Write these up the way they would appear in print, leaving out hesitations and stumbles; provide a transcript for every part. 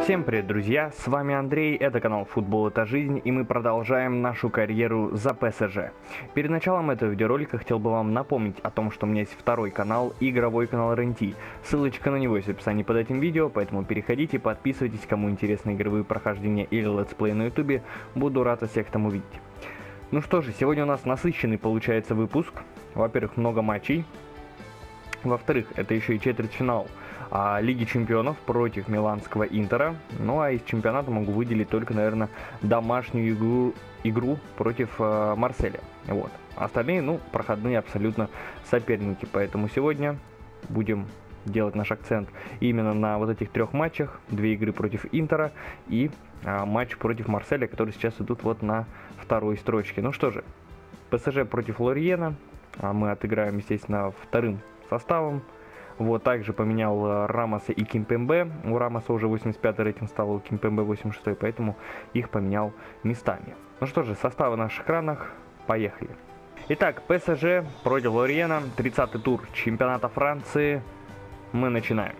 Всем привет, друзья, с вами Андрей, это канал Футбол это жизнь, и мы продолжаем нашу карьеру за ПСЖ. Перед началом этого видеоролика хотел бы вам напомнить о том, что у меня есть второй канал, игровой канал РНТ. Ссылочка на него есть в описании под этим видео, поэтому переходите, подписывайтесь, кому интересны игровые прохождения или летсплей на ютубе, буду рад всех там увидеть. Ну что же, сегодня у нас насыщенный получается выпуск, во-первых, много матчей, во-вторых, это еще и четвертьфинал Лиги Чемпионов против миланского Интера. Ну а из чемпионата могу выделить только, наверное, домашнюю игру против Марселя. Вот. Остальные, проходные абсолютно соперники. Поэтому сегодня будем делать наш акцент именно на вот этих трех матчах. Две игры против Интера и матч против Марселя, которые сейчас идут вот на второй строчке. Ну что же, ПСЖ против Лориена. Мы отыграем, естественно, вторым составом. Вот, также поменял Рамоса и Кимпембе. У Рамоса уже 85 рейтинг стал, у Кимпембе 86, поэтому их поменял местами. Ну что же, составы на наших экранах. Поехали. Итак, ПСЖ против Лориена. 30-й тур чемпионата Франции. Мы начинаем.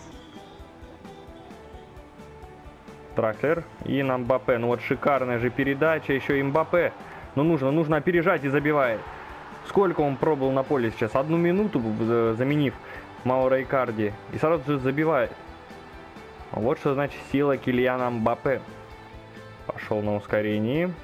Трахлер и на Мбаппе. Ну вот шикарная же передача. Еще и Мбаппе. Но нужно опережать и забивает. Сколько он пробыл на поле сейчас? 1 минуту, заменив Мауро Икарди, и сразу же забивает. Вот что значит сила Килиана Мбаппе. Пошел на ускорении.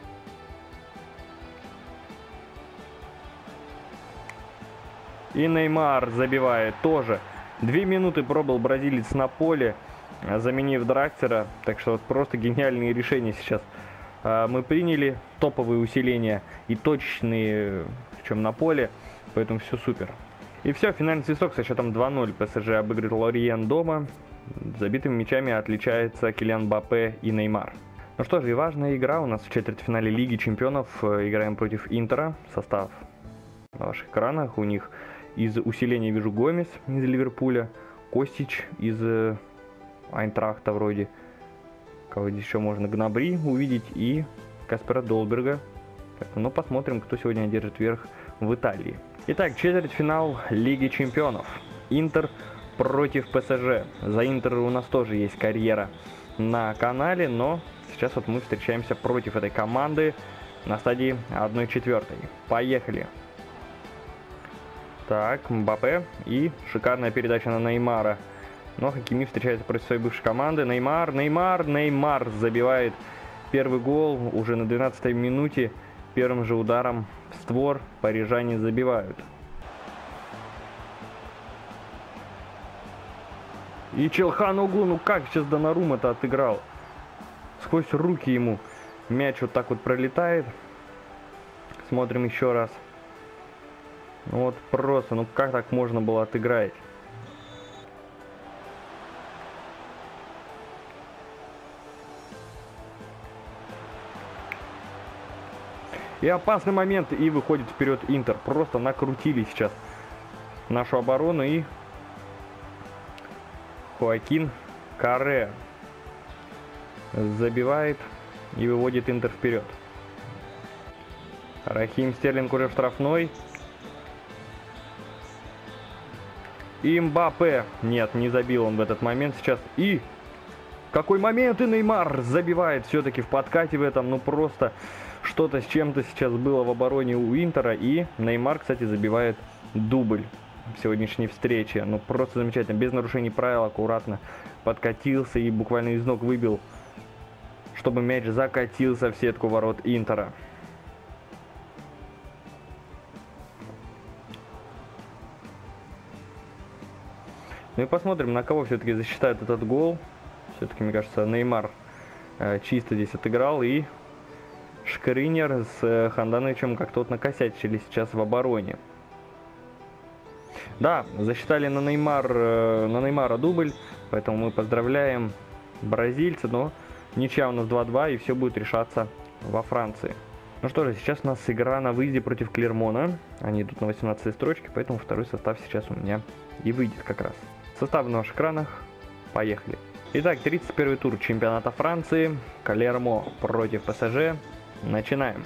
И Неймар забивает тоже. 2 минуты пробыл бразилец на поле, заменив Драксера. Так что вот просто гениальные решения сейчас мы приняли. Топовые усиления и точные, чем на поле. Поэтому все супер. И все, финальный свисток со счетом 2-0. ПСЖ обыграл Лориен дома. Забитыми мячами отличается Килиан Мбаппе и Неймар. Ну что же, и важная игра у нас в четвертьфинале Лиги Чемпионов. Играем против Интера. Состав на ваших экранах. У них из усиления вижу Гомес из Ливерпуля, Костич из Айнтрахта вроде. Кого здесь еще можно? Гнабри увидеть и Каспера Долберга. Ну посмотрим, кто сегодня одержит верх в Италии. Итак, четвертьфинал Лиги Чемпионов. Интер против ПСЖ. За Интер у нас тоже есть карьера на канале, но сейчас вот мы встречаемся против этой команды на стадии 1/4. Поехали. Так, Мбаппе и шикарная передача на Неймара. Но Хакими встречается против своей бывшей команды. Неймар забивает первый гол уже на 12-й минуте. Первым же ударом в створ парижане забивают. И Челханоглу, ну как сейчас Донарума-то отыграл? Сквозь руки ему мяч вот так вот пролетает. Смотрим еще раз. Ну вот просто, ну как так можно было отыграть? И опасный момент, и выходит вперед Интер. Просто накрутили сейчас нашу оборону, и Хоакин Карре забивает и выводит Интер вперед. Рахим Стерлинг уже в штрафной. И Мбаппе. Нет, не забил он в этот момент сейчас. И какой момент, и Неймар забивает все-таки в подкате в этом. Ну просто что-то с чем-то сейчас было в обороне у Интера. И Неймар, кстати, забивает дубль в сегодняшней встрече. Ну просто замечательно. Без нарушений правил, аккуратно подкатился и буквально из ног выбил, чтобы мяч закатился в сетку ворот Интера. Ну и посмотрим, на кого все-таки засчитают этот гол. Все-таки, мне кажется, Неймар чисто здесь отыграл. И Шкринер с Хандановичем как-то вот накосячили сейчас в обороне. Да, засчитали на Неймара дубль. Поэтому мы поздравляем бразильца. Но ничья у нас 2-2, и все будет решаться во Франции. Ну что же, сейчас у нас игра на выезде против Клермона. Они идут на 18-й строчке, поэтому второй состав сейчас у меня и выйдет как раз. Состав на ваших экранах. Поехали. Итак, 31-й тур чемпионата Франции. Клермо против ПСЖ. Начинаем.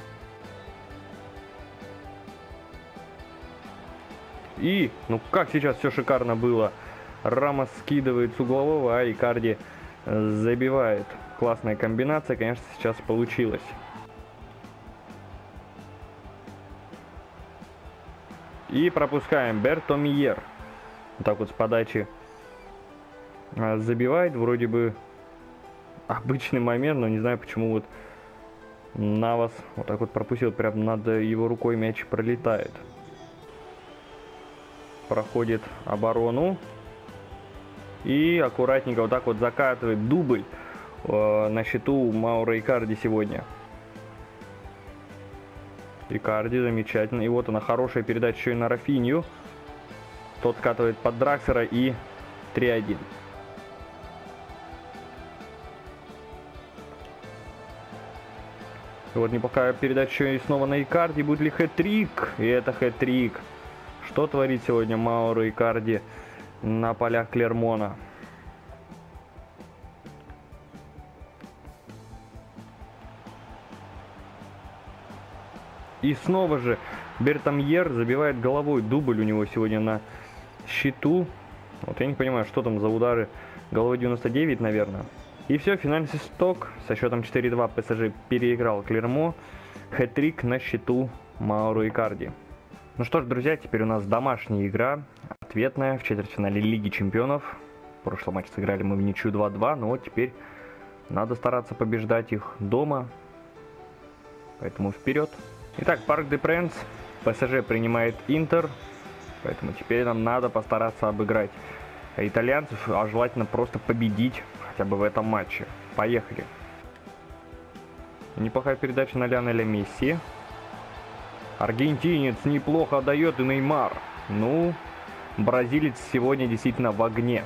И, ну как сейчас все шикарно было. Рамос скидывает с углового, а Икарди забивает. Классная комбинация, конечно, сейчас получилась. И пропускаем. Бертомьер. Вот так вот с подачи забивает. Вроде бы обычный момент, но не знаю, почему вот Навас вот так вот пропустил. Прям над его рукой мяч пролетает. Проходит оборону. И аккуратненько вот так вот закатывает дубль. На счету Мауро Икарди сегодня. Икарди замечательно. И вот она, хорошая передача еще и на Рафинью. Тот скатывает под Драксера и 3-1. Вот неплохая передача и снова на Икарди. Будет ли хэт-трик? И это хэт-трик. Что творит сегодня Мауро Икарди на полях Клермона? И снова же Бертомьер забивает головой. Дубль у него сегодня на счету. Вот я не понимаю, что там за удары. Головой 99, наверное. И все, финальный свисток. Со счетом 4-2 ПСЖ переиграл Клермо. Хэт-трик на счету Мауро Икарди. Ну что ж, друзья, теперь у нас домашняя игра. Ответная в четвертьфинале Лиги Чемпионов. В прошлом матче сыграли мы в ничью 2-2. Но вот теперь надо стараться побеждать их дома. Поэтому вперед. Итак, Парк де Пренс. ПСЖ принимает Интер. Поэтому теперь нам надо постараться обыграть итальянцев, а желательно просто победить хотя бы в этом матче. Поехали. Неплохая передача на Лионеля Месси. Аргентинец неплохо отдает, и Неймар. Ну, бразилец сегодня действительно в огне.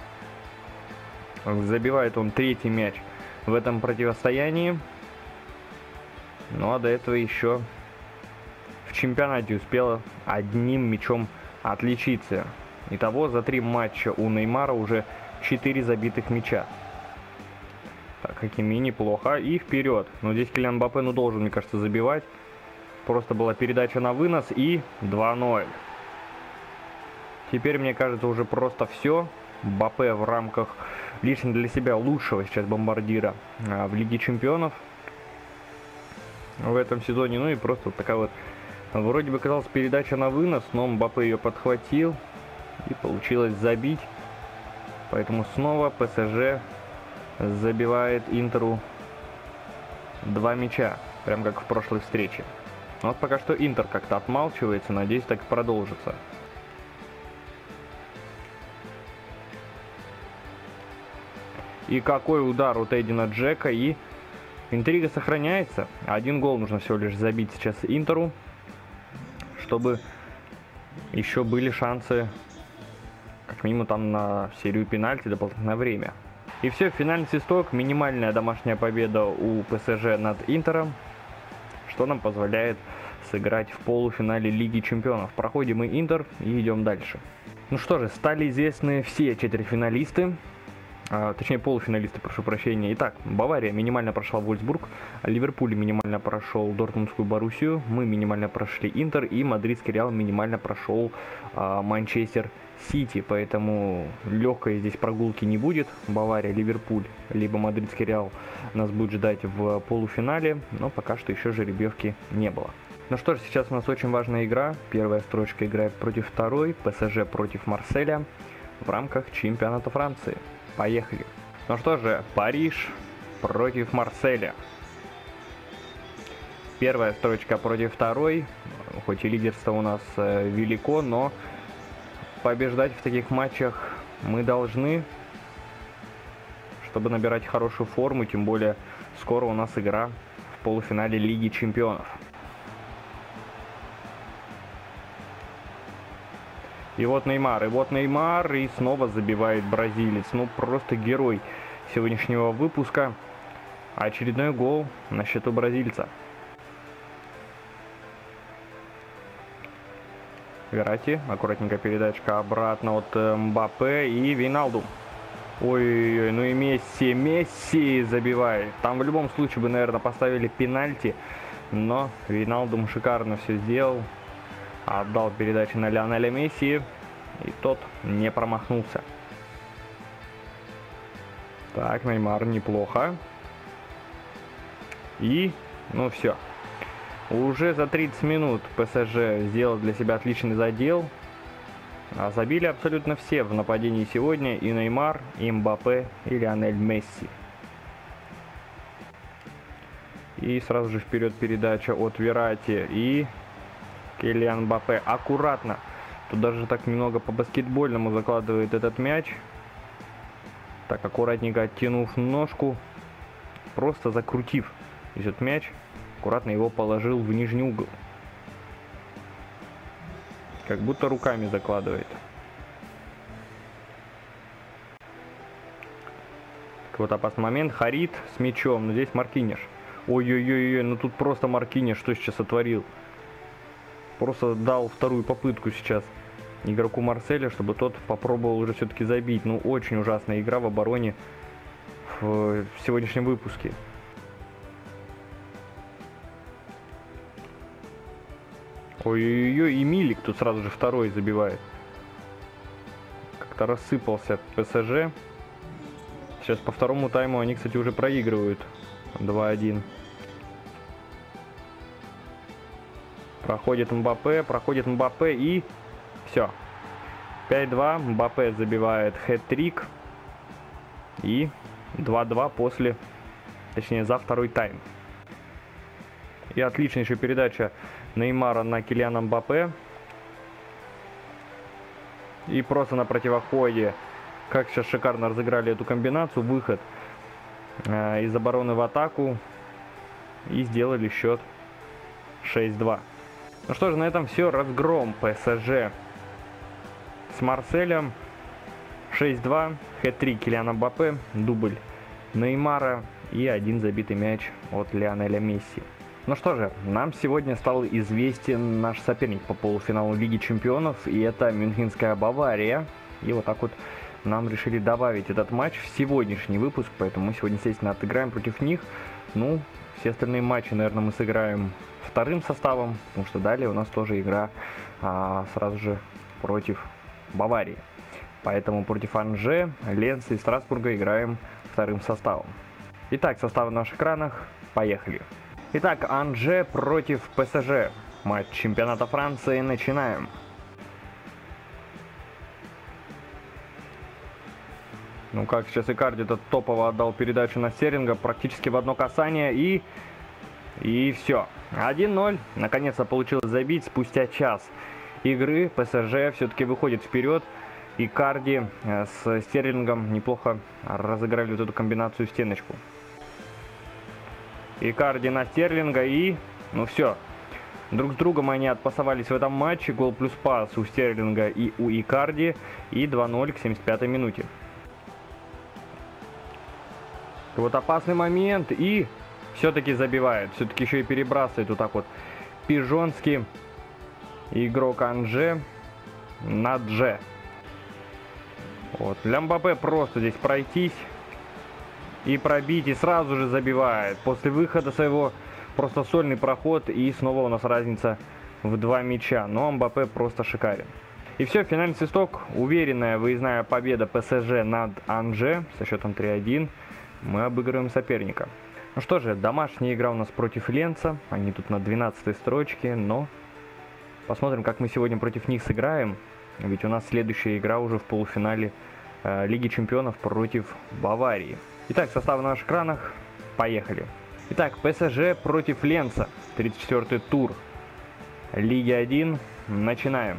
Забивает он третий мяч в этом противостоянии. Ну а до этого еще в чемпионате успела одним мячом отличиться. Итого за 3 матча у Неймара уже 4 забитых мяча. Так, Хакими неплохо. И вперед. Но здесь Килиан Мбаппе, ну, должен, мне кажется, забивать. Просто была передача на вынос и 2-0. Теперь, мне кажется, уже просто все. Мбаппе в рамках лично для себя лучшего сейчас бомбардира в Лиге Чемпионов в этом сезоне. Ну и просто вот такая вот, вроде бы казалось, передача на вынос, но Мбаппе ее подхватил и получилось забить. Поэтому снова ПСЖ забивает Интеру 2 мяча, прям как в прошлой встрече. Вот пока что Интер как-то отмалчивается, надеюсь, так и продолжится. И какой удар у Эдина Джека, и интрига сохраняется. 1 гол нужно всего лишь забить сейчас Интеру, чтобы еще были шансы, как минимум, там на серию пенальти, дополнительное время. И все, финальный свисток, минимальная домашняя победа у ПСЖ над Интером, что нам позволяет сыграть в полуфинале Лиги Чемпионов. Проходим мы Интер и идем дальше. Ну что же, стали известны все четвертьфиналисты. Точнее, полуфиналисты, прошу прощения. Итак, Бавария минимально прошла Вольсбург, Ливерпуль минимально прошел Дортмундскую Боруссию, мы минимально прошли Интер, и Мадридский Реал минимально прошел Манчестер Сити. Поэтому легкой здесь прогулки не будет. Бавария, Ливерпуль, либо Мадридский Реал нас будет ждать в полуфинале, но пока что еще жеребьевки не было. Ну что ж, сейчас у нас очень важная игра. Первая строчка играет против второй, ПСЖ против Марселя в рамках чемпионата Франции. Поехали. Ну что же, Париж против Марселя. Первая строчка против второй. Хоть и лидерство у нас велико, но побеждать в таких матчах мы должны, чтобы набирать хорошую форму. Тем более скоро у нас игра в полуфинале Лиги Чемпионов. И вот Неймар, и снова забивает бразилец. Ну, просто герой сегодняшнего выпуска. Очередной гол на счету бразильца. Верати, аккуратненько передачка обратно от Мбаппе и Вейналдум. Ой-ой-ой, ну и Месси забивает. Там в любом случае бы, наверное, поставили пенальти, но Вейналдум шикарно все сделал. Отдал передачу на Лионеля Месси, и тот не промахнулся. Так, Неймар, неплохо. И, ну все. Уже за 30 минут ПСЖ сделал для себя отличный задел. А забили абсолютно все в нападении сегодня. И Неймар, и Мбаппе, и Лионель Месси. И сразу же вперед передача от Верratti. И Килиан Мбаппе. Аккуратно. Тут даже так немного по-баскетбольному закладывает этот мяч. Так, аккуратненько оттянув ножку. Просто закрутив этот мяч. Аккуратно его положил в нижний угол. Как будто руками закладывает. Так, вот опасный момент. Харит с мячом. Но здесь Маркиньош. Ой-ой-ой, ну тут просто Маркиньош что сейчас сотворил. Просто дал вторую попытку сейчас игроку Марселя, чтобы тот попробовал уже все-таки забить. Ну, очень ужасная игра в обороне в сегодняшнем выпуске. Ой-ой-ой, и Милик тут сразу же второй забивает. Как-то рассыпался ПСЖ. Сейчас по второму тайму они, кстати, уже проигрывают 2-1. Проходит Мбаппе и все. 5-2, Мбаппе забивает хэт-трик. И 2-2 после, точнее за второй тайм. И отличная еще передача Неймара на Килиана Мбаппе. И просто на противоходе, как сейчас шикарно разыграли эту комбинацию, выход из обороны в атаку. И сделали счет 6-2. Ну что же, на этом все. Разгром ПСЖ с Марселем. 6-2. Хэт-трик Килиана Мбаппе. Дубль Неймара. И один забитый мяч от Лионеля Месси. Ну что же, нам сегодня стал известен наш соперник по полуфиналу Лиги Чемпионов. И это Мюнхенская Бавария. И вот так вот нам решили добавить этот матч в сегодняшний выпуск. Поэтому мы сегодня, естественно, отыграем против них. Ну, все остальные матчи, наверное, мы сыграем вторым составом, потому что далее у нас тоже игра сразу же против Баварии. Поэтому против Анже, Ленца и Страсбурга играем вторым составом. Итак, составы на наших экранах. Поехали. Итак, Анже против ПСЖ. Матч чемпионата Франции. Начинаем. Ну как, сейчас Икарди этот топово отдал передачу на Стерлинга практически в одно касание и все. 1-0. Наконец-то получилось забить спустя час игры. ПСЖ все-таки выходит вперед. Икарди с Стерлингом неплохо разыграли вот эту комбинацию стеночку. Икарди на Стерлинга и... ну все. Друг с другом они отпасовались в этом матче. Гол плюс пас у Стерлинга и у Икарди. И 2-0 к 75-й минуте. Вот опасный момент и... все-таки забивает. Все-таки еще и перебрасывает вот так вот пижонски игрок Анже на Дже. Вот. Для Мбаппе просто здесь пройтись и пробить. И сразу же забивает. После выхода своего просто сольный проход. И снова у нас разница в 2 мяча. Но Мбаппе просто шикарен. И все, финальный свисток. Уверенная выездная победа ПСЖ над Анже со счетом 3-1. Мы обыгрываем соперника. Ну что же, домашняя игра у нас против Ленца. Они тут на 12-й строчке, но посмотрим, как мы сегодня против них сыграем. Ведь у нас следующая игра уже в полуфинале Лиги Чемпионов против Баварии. Итак, состав на наших экранах. Поехали. Итак, ПСЖ против Ленца. 34-й тур Лиги 1. Начинаем.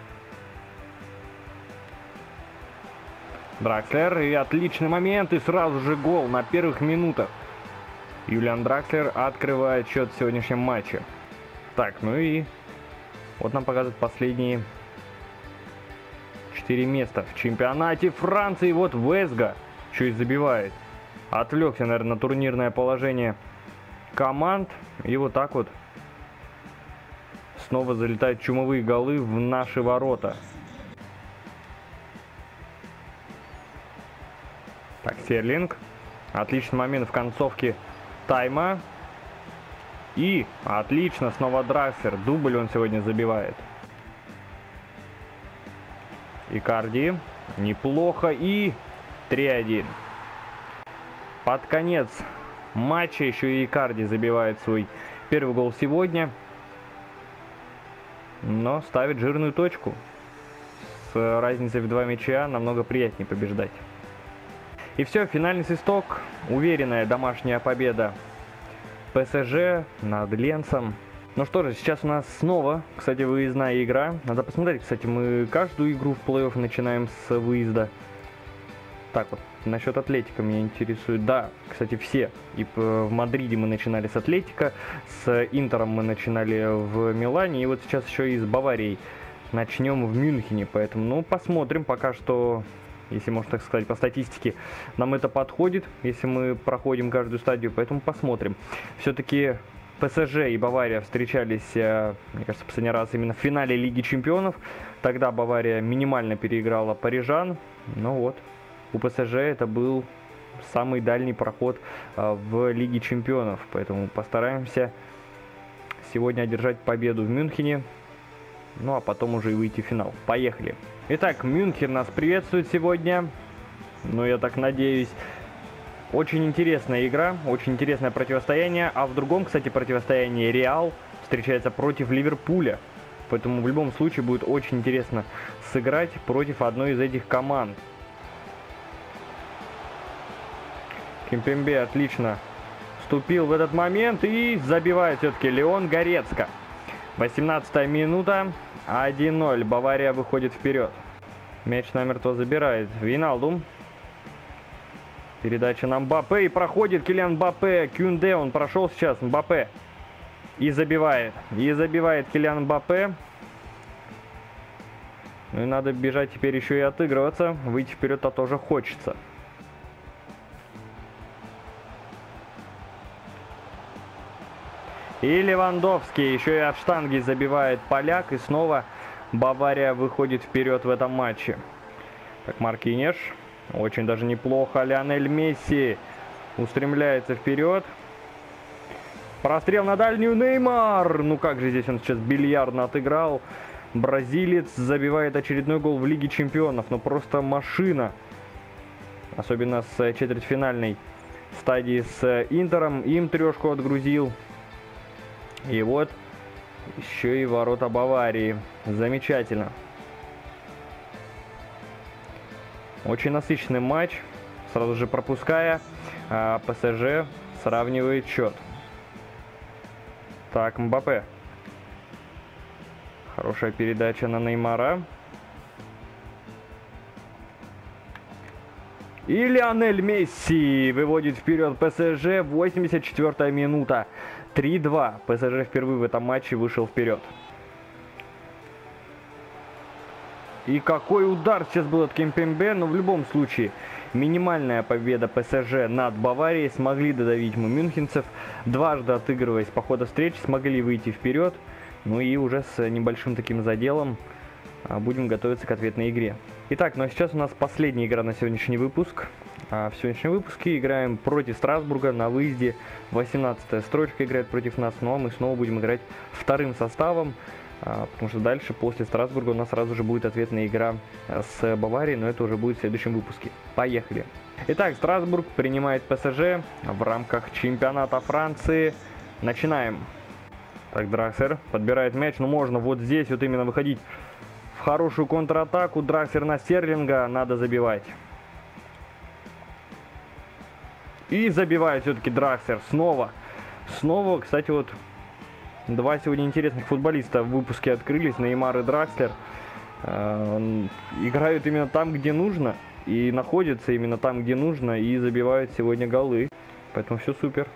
Дракслер, и отличный момент, и сразу же гол на первых минутах. Юлиан Дракслер открывает счет в сегодняшнем матче. Так, ну и вот нам показывают последние 4 места в чемпионате Франции. Вот Везга еще и забивает. Отвлекся, наверное, на турнирное положение команд. И вот так вот снова залетают чумовые голы в наши ворота. Так, Стерлинг. Отличный момент в концовке тайма. И отлично, снова Дракслер. Дубль он сегодня забивает. Икарди. Неплохо. И 3-1. под конец матча еще и Икарди забивает свой первый гол сегодня. Но ставит жирную точку. С разницей в 2 мяча намного приятнее побеждать. И все, финальный свисток. Уверенная домашняя победа ПСЖ над Ленсом. Ну что же, сейчас у нас снова, кстати, выездная игра. Надо посмотреть, кстати, мы каждую игру в плей-офф начинаем с выезда. Так вот, насчет Атлетика меня интересует. Да, кстати, все. И в Мадриде мы начинали с Атлетика, с Интером мы начинали в Милане, и вот сейчас еще и с Баварией начнем в Мюнхене. Поэтому, ну, посмотрим. Пока что, если можно так сказать, по статистике, нам это подходит, если мы проходим каждую стадию. Поэтому посмотрим. Все-таки ПСЖ и Бавария встречались, мне кажется, последний раз именно в финале Лиги Чемпионов. Тогда Бавария минимально переиграла парижан. Ну вот, у ПСЖ это был самый дальний проход в Лиге Чемпионов. Поэтому постараемся сегодня одержать победу в Мюнхене. Ну а потом уже и выйти в финал. Поехали. Итак, Мюнхен нас приветствует сегодня. Ну, я так надеюсь. Очень интересная игра, очень интересное противостояние. А в другом, кстати, противостоянии Реал встречается против Ливерпуля. Поэтому в любом случае будет очень интересно сыграть против одной из этих команд. Кимпембе отлично вступил в этот момент и забивает все-таки Леон Горецко. 18-я минута, 1-0. Бавария выходит вперед. Мяч намертво забирает Вейналдум. Передача на Мбаппе, и проходит Килиан Мбаппе. Кюнде, он прошел сейчас, Мбаппе. И забивает. И забивает Килиан Мбаппе. Ну и надо бежать теперь еще и отыгрываться. Выйти вперед-то тоже хочется. И Левандовский еще и от штанги забивает поляк. И снова Бавария выходит вперед в этом матче. Так, Маркинеш. Очень даже неплохо. Лионель Месси устремляется вперед. Прострел на дальнюю. Неймар. Ну как же здесь он сейчас бильярдно отыграл. Бразилец забивает очередной гол в Лиге Чемпионов. Ну просто машина. Особенно с четвертьфинальной стадии с Интером. Им трешку отгрузил. И вот еще и ворота Баварии. Замечательно. Очень насыщенный матч. Сразу же пропуская, ПСЖ сравнивает счет. Так, Мбаппе. Хорошая передача на Неймара. И Лионель Месси выводит вперед ПСЖ. 84-я минута. 3-2. ПСЖ впервые в этом матче вышел вперед. И какой удар сейчас был от Кимпембе, но в любом случае минимальная победа ПСЖ над Баварией. Смогли додавить мы мюнхенцев. Дважды отыгрываясь по ходу встречи, смогли выйти вперед. Ну и уже с небольшим таким заделом будем готовиться к ответной игре. Итак, ну а сейчас у нас последняя игра на сегодняшний выпуск. В сегодняшнем выпуске играем против Страсбурга на выезде. 18-я строчка играет против нас, ну а мы снова будем играть вторым составом. Потому что дальше, после Страсбурга, у нас сразу же будет ответная игра с Баварией, но это уже будет в следующем выпуске. Поехали! Итак, Страсбург принимает ПСЖ в рамках чемпионата Франции. Начинаем. Так, Дракслер подбирает мяч, но можно вот здесь вот именно выходить в хорошую контратаку. Дракслер на Стерлинга, надо забивать. И забивает все-таки Дракслер снова. Снова, кстати, вот два сегодня интересных футболиста в выпуске открылись, Неймар и Дракслер. Играют именно там, где нужно, и находятся именно там, где нужно, и забивают сегодня голы. Поэтому все супер.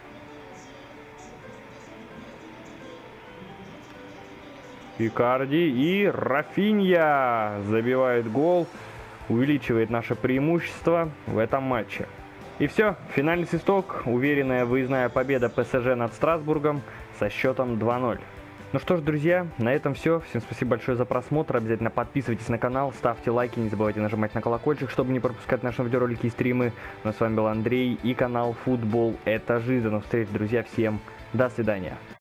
Икарди и Рафинья забивает гол, увеличивает наше преимущество в этом матче. И все, финальный свисток, уверенная выездная победа ПСЖ над Страсбургом со счетом 2-0. Ну что ж, друзья, на этом все. Всем спасибо большое за просмотр. Обязательно подписывайтесь на канал, ставьте лайки, не забывайте нажимать на колокольчик, чтобы не пропускать наши видеоролики и стримы. Ну а с вами был Андрей и канал Футбол Это Жизнь. До новых встреч, друзья, всем до свидания.